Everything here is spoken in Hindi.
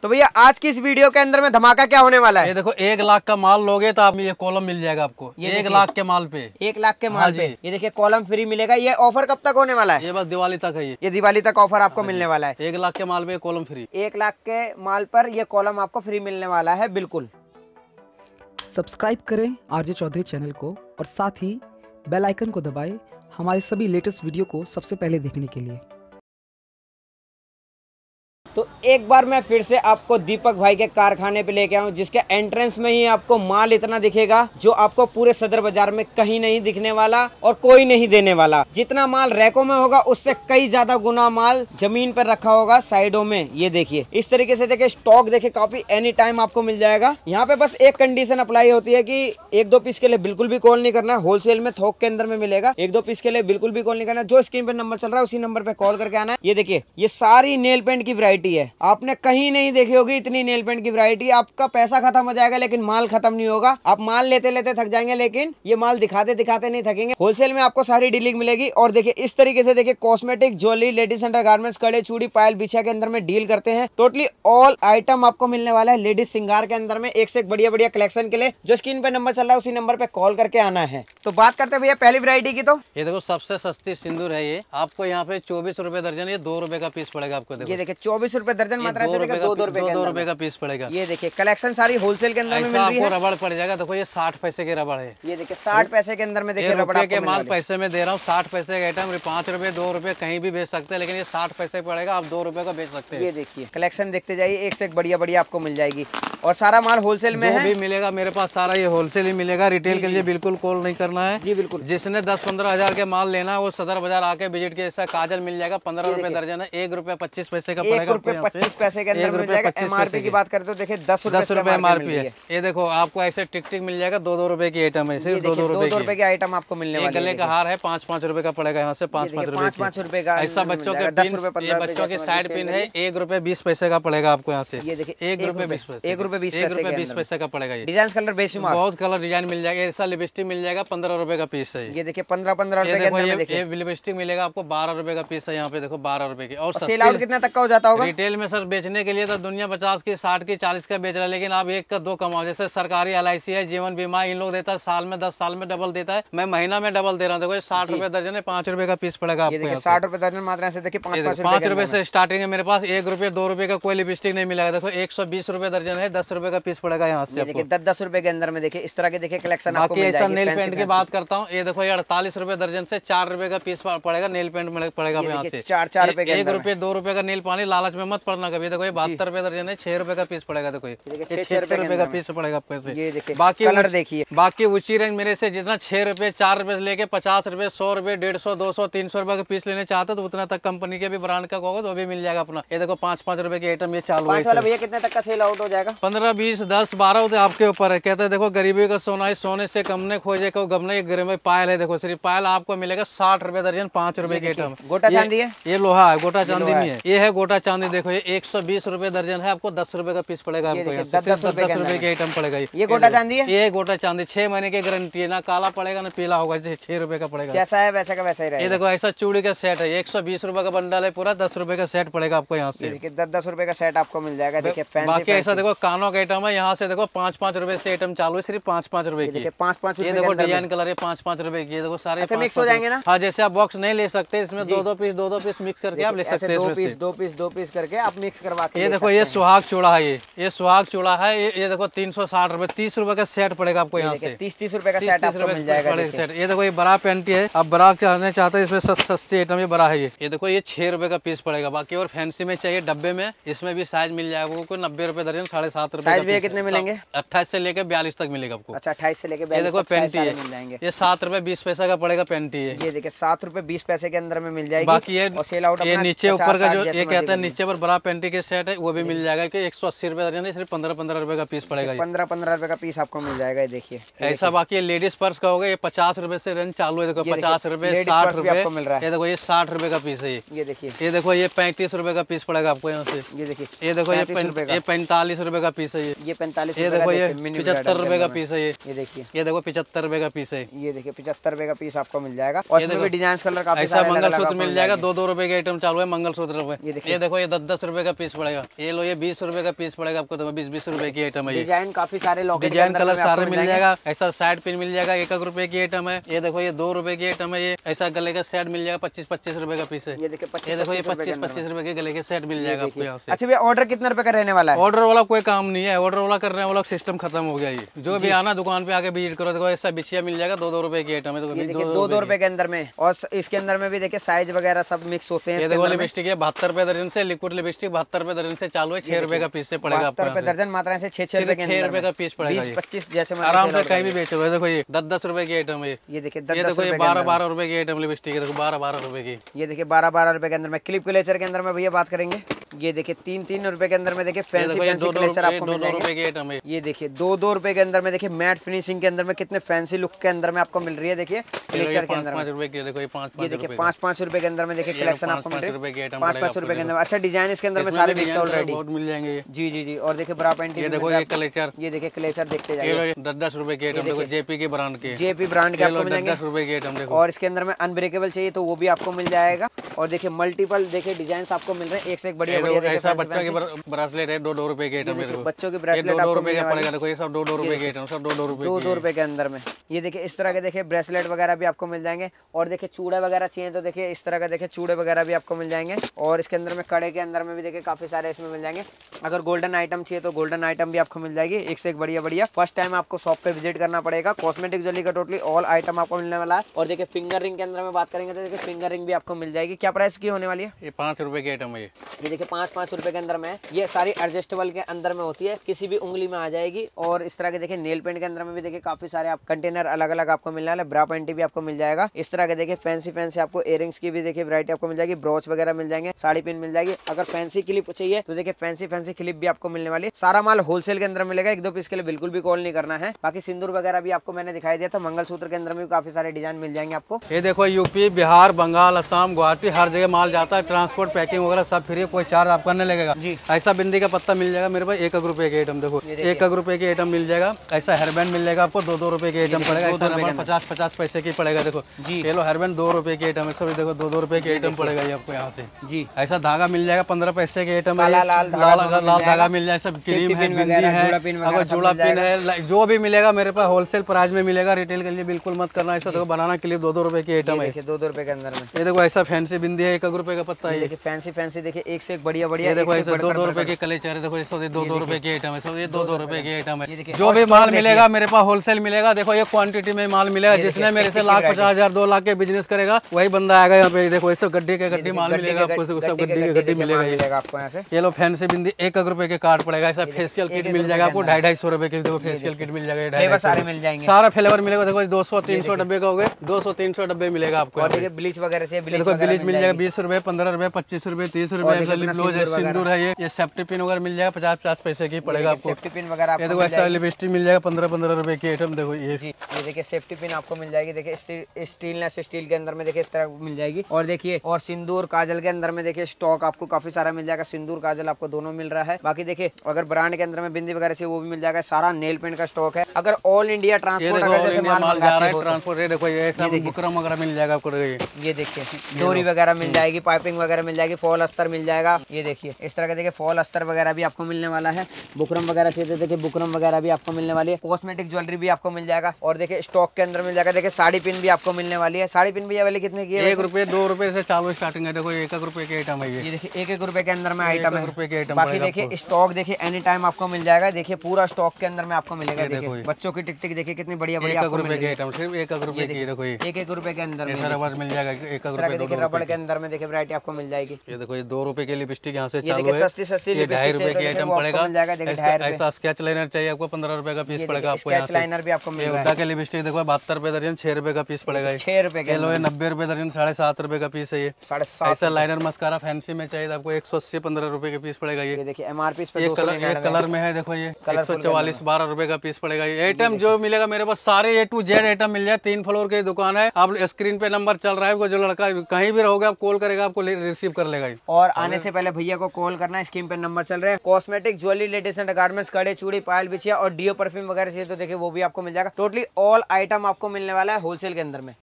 तो भैया आज की इस वीडियो के अंदर में धमाका क्या होने वाला है? ये देखो 1 लाख का माल लोगे तो आप ये कॉलम मिल जाएगा आपको 1 लाख के माल पे। 1 लाख के माल पे ये देखिए कॉलम फ्री मिलेगा। ये ऑफर कब तक होने वाला है? ये बस दिवाली तक है। ये दिवाली तक ऑफर आपको मिलने वाला है। 1 लाख के माल पे कॉलम फ्री। 1 लाख के माल पर ये कॉलम आपको फ्री मिलने वाला है। बिल्कुल सब्सक्राइब करें आरजे चौधरी चैनल को और साथ ही बेल आइकन को दबाएं हमारे सभी लेटेस्ट वीडियो को सबसे पहले देखने के लिए। तो एक बार मैं फिर से आपको दीपक भाई के कारखाने पे लेके आऊं, जिसके एंट्रेंस में ही आपको माल इतना दिखेगा जो आपको पूरे सदर बाजार में कहीं नहीं दिखने वाला और कोई नहीं देने वाला। जितना माल रैकों में होगा उससे कई ज्यादा गुना माल जमीन पर रखा होगा साइडों में। ये देखिए इस तरीके से देखिए स्टॉक देखिए काफी एनी टाइम आपको मिल जाएगा। यहाँ पे बस एक कंडीशन अप्लाई होती है कि 1-2 पीस के लिए बिल्कुल भी कॉल नहीं करना। होलसेल में थोक के अंदर में मिलेगा। 1-2 पीस के लिए बिल्कुल भी कॉल नहीं करना। जो स्क्रीन पे नंबर चल रहा है उसी नंबर पे कॉल करके आना है। ये देखिए ये सारी नेल पेंट की वैरायटी है। आपने कहीं नहीं देखी होगी इतनी नेल पेंट की वैरायटी। आपका पैसा खत्म हो जाएगा लेकिन माल खत्म नहीं होगा। आप माल लेते लेते थक जाएंगे लेकिन ये माल दिखाते दिखाते नहीं थकेंगे। होलसेल में आपको सारी डीलिंग मिलेगी। और देखिए इस तरीके से देखिए कॉस्मेटिक, ज्वेलरी, लेडीज अंडरगारमेंट्स, कड़े, चूड़ी, पायल, बिछिया के अंदर में डील करते हैं। टोटली ऑल आइटम आपको मिलने वाला है लेडीज श्रृंगार के अंदर में एक से एक बढ़िया बढ़िया कलेक्शन के लिए। जो स्क्रीन पे नंबर चल रहा है उसी नंबर पे कॉल करके आना है। तो बात करते हैं भैया पहली वैरायटी की। तो ये देखो सबसे सस्ती सिंदूर है। ये आपको यहाँ पे 24 रुपए दर्जन, ये 2 रुपए का पीस पड़ेगा आपको। ये देखिए 24 रुपए दर्जन, मात्रा से 2 रुपए का पीस पड़ेगा। ये देखिए कलेक्शन सारी होलसेल के अंदर में मिल रही है। आपको रबड़ पड़ जाएगा। देखो ये 60 पैसे के रबड़ है। ये देखिए 60 पैसे के अंदर में देखिए रबड़ के माल पैसे में दे रहा हूँ। 60 पैसे का आइटम 5 रुपए 2 रुपए कहीं भी बेच सकते हैं, लेकिन ये 60 पैसे पड़ेगा। आप 2 रुपए का बेच सकते हैं। ये देखिए कलेक्शन देखते जाइए, एक से एक बढ़िया बढ़िया आपको मिल जाएगी। और सारा माल होलसेल में है भी मिलेगा मेरे पास। सारा ये होलसेल ही मिलेगा। रिटेल के लिए बिल्कुल कॉल नहीं करना है। जी बिल्कुल। जिसने 10-15 हजार के माल लेना है वो सदर बाजार आके विजिट के ऐसा काजल मिल जाएगा। 15 रुपए दर्जन है। 1 रुपए 25 पैसे का पड़ेगा। 1 रुपए 25 पैसे के अंदर मिल जाएगा। एमआरपी की बात करते हो देखिए 10 रुपए एमआरपी है। ये देखो आपको ऐसे टिक टिक मिल जाएगा। 2-2 रुपए की आइटम है। सिर्फ 2-2 रुपए की आइटम आपको मिलने वाली है। गले का हार है 5-5 रुपए का पड़ेगा। यहाँ से 5-5 रुपए का। ऐसा बच्चों के 10 रुपए 15 बच्चों की साइड पिन है। 1 रुपए 20 पैसे का पड़ेगा आपको यहाँ से। ये देखिए 1 रुपए 20 पैसे। 1 रुपए 20 पैसे का पड़ेगा। ये डिजाइन कलर बेशुमार बहुत कलर डिजाइन मिल जाएगा। ऐसा लिपस्टिक मिल जाएगा 15 रुपए का पीस है। ये देखिए 15 रुपए के अंदर में देखिए ये लिपस्टिक मिलेगा आपको 12 रुपए का पीस है। यहाँ पे देखो 12 रुपए की। और सेल आउट कितना तक का हो जाता होगा? रिटेल में सर बेचने के लिए तो दुनिया 50 की 60 की 40 का बेच रहा है, लेकिन आप 1 का 2 कमाओ। जैसे सरकारी LIC है, जीवन बीमा, इन लोग देता है साल में 10 साल में डबल देता है। मैं महीना में डबल दे रहा हूँ। देखो 60 रुपए दर्जन है। 5 रुपए का पीस पड़ेगा आपको। 60 रुपए दर्जन मात्रा से देखिए 5 रुपए से स्टार्टिंग है मेरे पास। 1 रुपए 2 रुपए का कोई लिपस्टिक नहीं मिलेगा। देखो 120 रुपए दर्जन है। 10 रुपए का पीस पड़ेगा यहाँ से। देखिए 10-10 रुपए के अंदर में देखिए इस तरह के देखिए कलेक्शन आपको मिल जाएगी। नेल पेंट की बात करता हूँ। ये देखो ये 48 रुपए दर्जन से 4 रुपए का पीस पड़ेगा। नेल पेंट पड़ेगा यहाँ से 4 रुपए। 1 रुपए 2 रुपए का नेल पानी लालच में मत पड़ना कभी। देखो ये 72 रुपए दर्जन है। 6 रुपए का पीस पड़ेगा। देखो ये 6 रुपए का पीस पड़ेगा आपको। ये देखिए बाकी कलर देखिए। बाकी ऊंची रेंज मेरे से जितना 6 रुपए 4 रुपए से लेके 50 रुपए 100 रुपए 150 200 300 रुपए का पीस लेने चाहते हो तो उतना तक कंपनी के भी ब्रांड का होगा तो भी मिल जाएगा अपना। ये देखो 5-5 रुपए की आइटम ये चालू है। भैया कितने तक का सेल आउट हो जाएगा? 15 20 10 12 तो आपके ऊपर है। कहते हैं देखो गरीबी का सोना है, सोने से कम ने खोजे को गमने। गरीब पायल है। देखो सिर्फ पायल आपको मिलेगा 60 रुपए दर्जन। 5 रुपए की आइटम। गोटा चांदी है। ये लोहा है, गोटा चांदी नहीं है। ये है गोटा चांदी। देखो ये 120 रुपए दर्जन है। आपको 10 रुपए का पीस पड़ेगा। आपको 10 रुपए की आइटम पड़ेगा। ये गोटा चांदी है। ये गोटा चांदी 6 महीने की गारंटी है। ना काला पड़ेगा ना पीला होगा। 6 रुपए का पड़ेगा। जैसा है वैसा का वैसा ही रहेगा। ये देखो ऐसा चूड़ी का सेट है। 120 रुपए का बंडल है पूरा। 10 रुपए का सेट पड़ेगा आपको यहाँ से। 10-10 रुपए का सेट आपको मिल जाएगा। देखिए फैंसी। बाकी ऐसा देखो कानों का आइटम है। यहाँ से देखो 5-5 रुपए से आइटम चालू है। सिर्फ 5-5 रुपए की। 5-5 ये देखो डिजाइन कलर है 5-5 रुपए की। देखो सारे मिक्स हो जाएंगे ना। हाँ जैसे आप बॉक्स नहीं ले सकते इसमें 2-2 पीस मिक्स करके आप ले सकते हैं। 2 पीस करके आप मिक्स करवा के। ये देखो ये सुहाग चूड़ा है। ये सुहाग चूड़ा है। ये देखो 360 रुपए 30 रुपए का सेट पड़ेगा आपको यहाँ से। 30 रुपए का सेट आपको मिल जाएगा। ये देखो ये बड़ा पेंटी है। आप बड़ा चाहने चाहते हैं इसमें सस्ती आइटम ये बड़ा है। ये देखो ये 6 रुपए का पीस पड़ेगा। बाकी और फैंसी में चाहिए डब्बे में इसमें भी साइज मिल जाएगा। आपको 90 रुपए दर्जन 7.5 रुपए। साइज भी कितने मिलेंगे? 28 से लेकर 42 तक मिलेगा आपको। अच्छा 28 से लेकर 42 देखो पेंटी है। मिल जाएंगे। ये 7 रुपए 20 पैसे का पड़ेगा पेंटी है। ये देखिए 7 रुपए 20 पैसे के अंदर में मिल जाएगी। बाकी ये सेल आउट ये नीचे ऊपर का जो ये कहते हैं नीचे पर बड़ा पेंटी के सेट है वो भी मिल जाएगा। कि 180 रुपए दर्जन है, सिर्फ 15-15 रुपए का पीस पड़ेगा। 15-15 रुपए का पीस आपको मिल जाएगा। ये देखिए ऐसा। बाकी लेडीज पर्स का होगा, ये 50 रुपए से रेंज चालू है। देखो 50 रुपए, 60 रुपए मिल रहा है। ये देखो ये 60 रुपए का पीस है। ये देखिए, ये देखो ये 35 रुपए का पीस पड़ेगा आपको यहाँ से। ये देखिए, ये देखो ये 45 रुपए का पीस है। ये 45। ये देखो ये 75 रुपए का पीस है। ये देखिए, ये देखो 75 रुपए का पीस है। ये देखिए 75 रुपए का पीस आपको मिल जाएगा। और इसमें भी डिजाइन कलर काफी ऐसा सारे मंगलसूत्र मिल जाएगा। 2-2 रुपए के आइटम चालू है मंगलसूत्र में। ये देखो ये 10-10 रुपए का पीस पड़ेगा। ये लो ये 20 रुपए का पीस पड़ेगा आपको। 20-20 रुपए की आइटम है। डिजाइन काफी सारे लॉकेट डिजाइन कलर सारे मिल जाएगा। ऐसा साइड पिन मिल जाएगा, 1 रुपए की आइटम है। ये देखो ये 2 रुपए की आइटम है। ये ऐसा गले का सेट मिल जाएगा, 25-25 रुपए का पीस है। ये देखो 25-25 रुपए के गले के सेट मिल जाएगा आपको यहाँ से। अच्छा भैया, ऑर्डर कितने रुपए का रहने वाला है? ऑर्डर वाला कोई काम नहीं है, ऑर्डर वाला करने वाला सिस्टम खत्म हो गया। ये जो भी आना दुकान पे आके विजिट करो। देखो ऐसा बिछिया मिल जाएगा, 2-2 रुपए की आइटम है। 2-2 रुपए के अंदर में। और इसके अंदर में भी देखिए साइज वगैरह सब मिक्स होते हैं। ये देखो लिपस्टिक है 72 रुपए दर्जन से। लिक्विड लिपस्टिक 72 रुपए दर्जन से चालू है। 6 रुपए का पीस से पड़ेगा आपको। 72 रुपए दर्जन, मात्रा से 6 रुपए के 6 रुपए का पीस पड़ेगा। 20-25 जैसे आराम से कहीं भी बेच लो। देखो ये 10-10 रुपए की आइटम है। ये देखिए ये देखो ये 12-12 रुपए की आइटम लिपस्टिक है। देखो 12-12 रुपए की। ये देखिए 12-12 रुपए के अंदर में। क्लिप क्लेचर के अंदर में भैया बात करेंगे। ये देखिए 3-3 रुपए के अंदर में देखिए फैंसी क्लेचर आपको मिल जाएंगे। 2 रुपए की आइटम है। ये देखिए 2-2 रुपए के अंदर में देखिए मैट फिनिशिंग के अंदर में कितने फैंसी लुक के अंदर में आपको मिल रही है। देखिए क्लेचर के अंदर 5 रुपए की। देखो ये 5-5 रुपए के अंदर में देखिए कलेक्शन आपको मिल रही है। 5-5 रुपए के अंदर। अच्छा डिजाइन इसके अंदर में सारे मिक्स ऑलरेडी बहुत मिल जाएंगे। जी जी जी। और देखिए ब्रा पेंटिंग। ये देखो ये क्लेचर। ये देखिए क्लेचर देखते जाइए। 10-10 रुपए की आइटम। देखो जेपी के ब्रांड के। जेपी ब्रांड के आपको मिल जाएंगे 10 रुपए की आइटम। देखो और इसके अंदर में अनब्रेकेबल चाहिए तो वो भी आपको मिल जाएगा। और देखिए मल्टीपल देखिए डिजाइन आपको मिल रहे हैं, एक से एक बढ़िया बढ़िया। ऐसा बच्चा की ब्रेसलेट है 2-2 रुपए की आइटम। बच्चों की ब्रेसलेट 2 रुपए का पड़ेगा। देखो ये सब 2-2 रुपए की आइटम, सब 2-2 रुपए 2-2 रुपए के अंदर में। ये देखिए इस तरह के देखिए ब्रेसलेट वगैरह भी आपको मिल जाएंगे। और देखिए चूड़े वगैरह चाहिए तो देखिए इस तरह का देखिए चूड़े वगैरह भी आपको मिल जाएंगे। और इसके अंदर में कड़े के अंदर में भी देखिए काफी सारे इसमें मिल जाएंगे। अगर गोल्डन आइटम चाहिए तो गोल्डन आइटम भी आपको मिल जाएगी, एक से एक बढ़िया बढ़िया। फर्स्ट टाइम आपको शॉप पे विजिट करना पड़ेगा। कॉस्मेटिक ज्वेलरी का टोटली ऑल आइटम आपको मिलने वाला है। और देखिए फिंगर रिंग के अंदर में बात करेंगे तो देखिए फिंगर रिंग भी आपको मिल जाएगी। क्या प्राइस की होने वाली है? ये 5 रुपए की आइटम है। ये देखिए 5-5 रुपए के अंदर में है। ये सारी एडजस्टेबल के अंदर में होती है, किसी भी उंगली में आ जाएगी। और इस तरह के देखिए नेल पेंट के अंदर में भी देखिए काफी सारे आप कंटेनर अलग अलग आपको मिलने वाले। ब्रा पेंटी भी आपको मिल जाएगा। इस तरह के देखिए फैंसी आपको इयरिंग्स की भी देखिए वैरायटी आपको मिल जाएगी। ब्रोच वगैरह मिल जाएंगे, साड़ी पिन मिल जाएगी। अगर फैंसी क्लिप चाहिए तो देखिए फैंसी क्लिप भी आपको मिलने वाली है। सारा माल होलसेल के अंदर मिलेगा, 1-2 पीस के लिए बिल्कुल भी कॉल नहीं करना है। बाकी सिंदूर वगैरह भी आपको मैंने दिखाई दिया था। मंगलसूत्र के अंदर में काफी सारे डिजाइन मिल जाएंगे आपको। ये देखो यूपी, बिहार, बंगाल, असम, गुवाहाटी हर जगह माल जाता है। ट्रांसपोर्ट पैकिंग वगैरह सब फ्री, कोई चार्ज आपका नहीं लगेगा जी। ऐसा बिंदी का पत्ता मिल जाएगा मेरे पास 1 रुपए की आइटम। देखो 1 रुपए की आइटम मिल जाएगा। ऐसा हेयरबैंड मिल जाएगा आपको 2-2 रुपए की आइटम पड़ेगा। ऐसा 50-50 पैसे की पड़ेगा। देखो जी ये लो हेयरबैंड 2 रुपए की आइटम है। सभी देखो 2-2 रुपए की आइटम पड़ेगा ये आपको यहाँ से जी। ऐसा धागा मिल जाएगा 15 पैसे की आइटम है। लाल धागा मिल जाएगा। सब क्रीम है, बिंदी है, अगर जुड़ा पिन है, जो भी मिलेगा मेरे पास होलसेल प्राइस में मिलेगा। रिटेल के लिए बिल्कुल मत करना। ऐसा देखो बनाना क्लिप 2-2 रुपए की आइटम है। 2-2 रुपए के अंदर में। ये देखो ऐसा फैंसी बिंदी है 1 रुपए का पत्ता है। देखिए फैंसी देखिए एक से एक बढ़िया बढ़िया। देखो ऐसे 2-2 रुपए की कलेचर है। देखो ये 2-2 रुपए की आइटम है। सब ये 2-2 रुपए की आइटम है। जो भी माल मिलेगा मेरे पास होलसेल मिलेगा। देखो ये क्वांटिटी में माल मिलेगा। जिसने मेरे से 1,50,000 2 लाख के बिजनेस करेगा वही बंदा आएगा यहाँ पे। देखो ऐसे गड्डी के गड्डी माल मिलेगा आपको। सब गड्डी मिलेगा आपको यहाँ से। ये लो फैंसी बिंदी 1 रुपए के कार्ड पड़ेगा। ऐसा फेशियल किट मिल जाएगा आपको 250-250 रुपए की। देखो फेशियल किट मिल जाएगा, फ्लेवर सारे मिल जाएंगे, सारा फ्लेवर मिलेगा। देखो 200-300 डब्बे का हो गए, 200-300 डब्बे मिलेगा आपको। और देखिए ब्लीच वगैरह से देखो ब्लीच मिल जाएगा 20 रुपए, 15 रुपए, 25 रुपए, 30 रुपए। सिंदूर है ये सेफ्टी पिन वगैरह मिल जाएगा 50-50 पैसे की पड़ेगा आपको। सेफ्टी पिन वगैरह देखो ऐसा लिपस्टिक मिल जाएगा 15-15 रुपए की आइटम। देखो ये देखिए सेफ्टी पिन आपको मिल जाएगी। देखिए स्टेनलेस स्टील के अंदर में देखिए इस तरह मिल जाएगी। और देखिए और सिंदूर काजल के अंदर में देखिए स्टॉक आपको काफी सारा मिल जाएगा। सिंदूर काजल आपको दोनों मिल रहा है। बाकी देखिए अगर ब्रांड के अंदर में बिंदी वगैरह से वो भी मिल जाएगा। सारा नेल पेंट का स्टॉक है। अगर ऑल इंडिया ट्रांसपोर्ट माल जा रहा है ट्रांसपोर्ट देखो ये बुकरम वगैरह मिल जाएगा आपको। ये देखिए डोरी वगैरह मिल जाएगी, पाइपिंग वगैरह मिल जाएगी, फॉल अस्तर मिल जाएगा। ये देखिए इस तरह का देखिए फॉल अस्तर वगैरह भी आपको मिलने वाला है। बुकरम वगैरह से देखिए बुकरम वगैरह भी आपको मिलने वाली है। कॉस्मेटिक ज्वेलरी भी आपको मिल जाएगा। और देखिए स्टॉक के अंदर मिल जाएगा। देखिए साड़ी पिन भी आपको मिलने वाली है। साड़ी पिन भी वाली कितने की है? 1 रुपए 2 रुपए से चालू स्टार्टिंग है। देखो 1 रुपए की आइटम है ये। देखिए 1 रुपए के अंदर में आइटम है। बाकी देखिए स्टॉक देखिए एनी टाइम आपको मिल जाएगा। देखिए पूरा स्टॉक के अंदर में आपको मिलेगा। देखिए बच्चों की टिक टिक देखिए कितनी बढ़िया बढ़िया 1 रुपए की आइटम, सिर्फ 1 रुपए की। देखो ये 1 रुपए के अंदर में रबड़ मिल जाएगा 1 रुपए। देखिए रबड़ के अंदर में देखिए वैरायटी आपको मिल जाएगी। ये देखो ये 2 रुपए की लिपस्टिक यहाँ से चालू है। सस्ती 2.5 रुपए की आइटम पड़ेगा। ऐसा स्केच लाइनर चाहिए आपको 15 रुपए का पीस पड़ेगा आपको। स्केच लाइनर भी आपको मिल रहा है। के लिपस्टिक देखो 72 रुपए दर्जन 6 रुपए का पीस पड़ेगा। 6 रुपए के। 90 रुपए दर्जन 7.5 रुपए का पीस है ये। 7.5। ऐसा लाइनर मस्कारा फैंसी में चाहिए आपको 180 15 रुपए के पीस पड़ेगा ये। देखिए एमआरपी पे ये 299 कलर में है, देखो ये Colourful 144 12 रुपए का पीस पड़ेगा। ये आइटम जो मिलेगा मेरे पास सारे A to Z आइटम मिल जाए। 3 फ्लोर की दुकान है। आप स्क्रीन पे नंबर चल रहा है, जो लड़का कहीं भी रहोगे आप कॉल करेगा, आपको रिसीव कर लेगा। और आने से पहले भैया को कॉल करना है, स्क्रीन पे नंबर चल रहे हैं। Cosmetic, jewellery, ladies and garments, कड़े, चूड़ी, पायल, बिछिया और डीओ परफ्यूम वगैरह चाहिए तो देखिए वो भी आपको मिल जाएगा। टोटली ऑल आइटम आपको मिलने वाला है होलसेल के अंदर में।